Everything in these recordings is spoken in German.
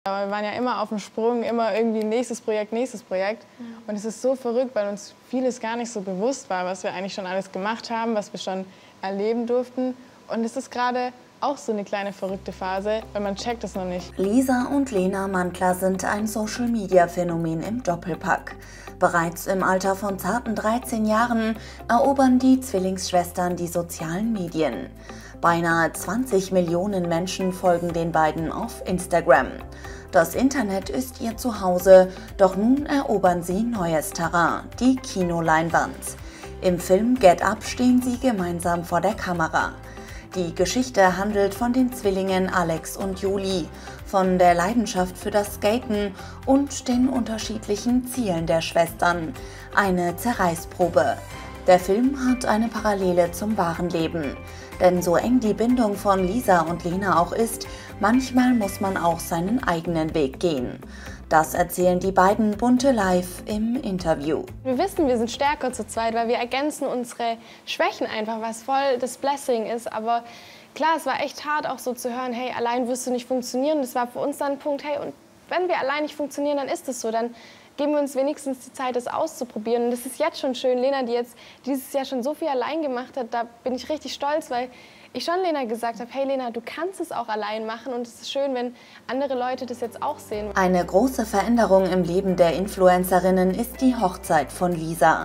Aber wir waren ja immer auf dem Sprung, immer irgendwie nächstes Projekt, nächstes Projekt. Und es ist so verrückt, weil uns vieles gar nicht so bewusst war, was wir eigentlich schon alles gemacht haben, was wir schon erleben durften. Und es ist gerade auch so eine kleine verrückte Phase, weil man checkt es noch nicht. Lisa und Lena Mantler sind ein Social-Media-Phänomen im Doppelpack. Bereits im Alter von zarten 13 Jahren erobern die Zwillingsschwestern die sozialen Medien. Beinahe 20 Millionen Menschen folgen den beiden auf Instagram. Das Internet ist ihr Zuhause, doch nun erobern sie neues Terrain, die Kinoleinwand. Im Film Get Up stehen sie gemeinsam vor der Kamera. Die Geschichte handelt von den Zwillingen Alex und Juli, von der Leidenschaft für das Skaten und den unterschiedlichen Zielen der Schwestern. Eine Zerreißprobe. Der Film hat eine Parallele zum wahren Leben. Denn so eng die Bindung von Lisa und Lena auch ist, manchmal muss man auch seinen eigenen Weg gehen. Das erzählen die beiden Bunte live im Interview. Wir wissen, wir sind stärker zu zweit, weil wir ergänzen unsere Schwächen einfach, was voll das Blessing ist. Aber klar, es war echt hart auch so zu hören, hey, allein wirst du nicht funktionieren. Das war für uns dann ein Punkt, hey, und wenn wir allein nicht funktionieren, dann ist es so. Dann geben wir uns wenigstens die Zeit, das auszuprobieren. Und das ist jetzt schon schön. Lena, die jetzt dieses Jahr schon so viel allein gemacht hat, da bin ich richtig stolz, weil ich schon Lena gesagt habe, hey Lena, du kannst es auch allein machen und es ist schön, wenn andere Leute das jetzt auch sehen. Eine große Veränderung im Leben der Influencerinnen ist die Hochzeit von Lisa.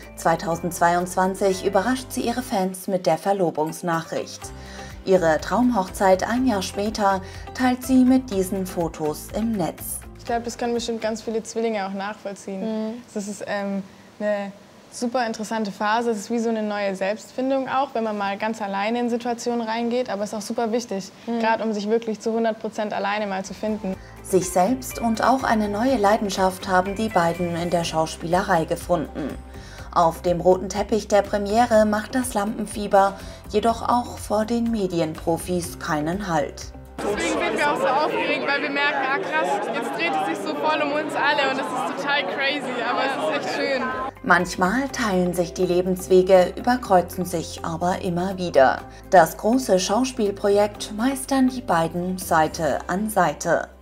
2022 überrascht sie ihre Fans mit der Verlobungsnachricht. Ihre Traumhochzeit ein Jahr später teilt sie mit diesen Fotos im Netz. Ich glaube, das können bestimmt ganz viele Zwillinge auch nachvollziehen. Das ist eine super interessante Phase. Es ist wie so eine neue Selbstfindung auch, wenn man mal ganz alleine in Situationen reingeht. Aber es ist auch super wichtig, gerade um sich wirklich zu 100% alleine mal zu finden. Sich selbst und auch eine neue Leidenschaft haben die beiden in der Schauspielerei gefunden. Auf dem roten Teppich der Premiere macht das Lampenfieber jedoch auch vor den Medienprofis keinen Halt. Deswegen sind wir auch so aufgeregt, weil wir merken, ah krass, jetzt dreht es sich so voll um uns alle und das ist total crazy, aber es ist echt schön. Manchmal teilen sich die Lebenswege, überkreuzen sich aber immer wieder. Das große Schauspielprojekt meistern die beiden Seite an Seite.